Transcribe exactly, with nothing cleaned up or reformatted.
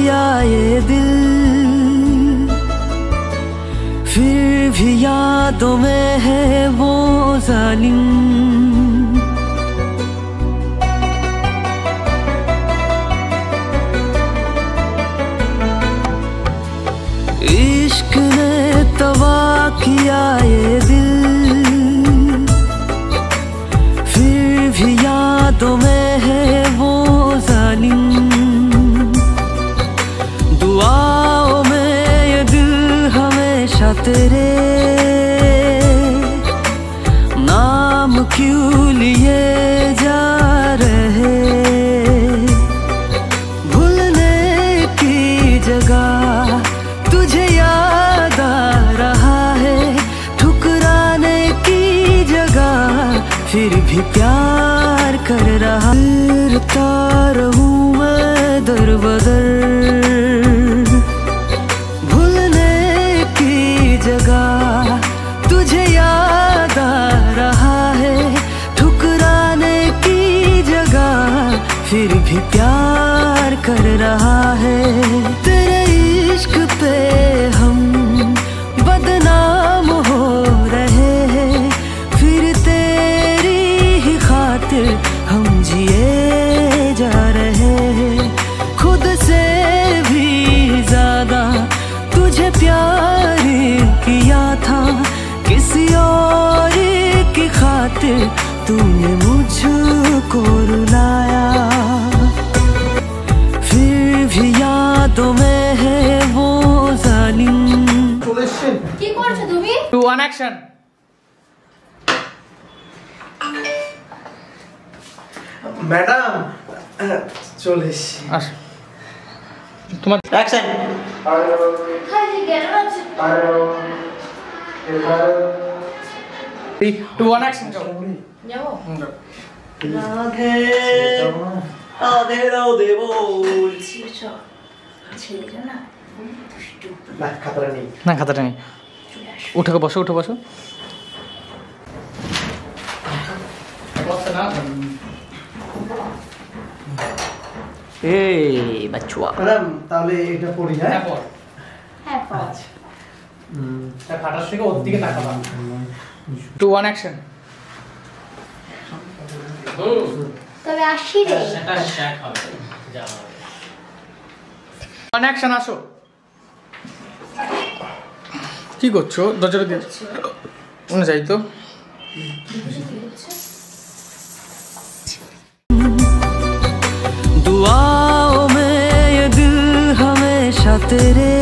किया ये दिल, फिर भी यादों में है वो जालिम। इश्क ने तबाह किया ये दिल, फिर भी यादों में है वो जालिम। दुआओं में ये दिल हमेशा तेरे नाम क्यों लिए जा रहे। भूलने की जगह तुझे याद आ रहा है, ठुकराने की जगह फिर भी प्यार कर रहा। फिरता रहूं मैं दर बदर, भूलने की जगह तुझे याद आ रहा है, ठुकराने की जगह फिर भी प्यार कर रहा है। तेरे इश्क पे हम बदनाम हो रहे हैं, फिर तेरी ही खातिर हम जिए जा रहे हैं। खुद से भी ज्यादा तुझे प्यार किया था, किसी और की खातिर तूने मुझको रुलाया। फिर भी यादों में है वो जालिम। কি করছো তুমি? Two one action. ম্যাডাম চলে এসেছি। আস তোমার অ্যাকশন। খালি গেল আছে। Three two one action. যাও যাও। রাধে রাধে রাধে বল। ছিড়ছো। ছেলেটা না দুষ্টু। না খাতরা নেই। না খাতাটা নেই। উঠে বসো উঠে বসো। এই বাচ্চা ম্যাডাম তাহলে এটা পড়ি। হ্যাঁ পড়। হ্যাঁ পাঁচ। হুম তা খাতার থেকে ওর দিকে তাকাবা। Two one action. তবে আসি রে। সেটা শেখ হবে। যাও। ওয়ান অ্যাকশন আসো। কি করছো? দরজাটা দিয়ে উনি যাই তো। दुआओं में ये दिल हमेशा तेरे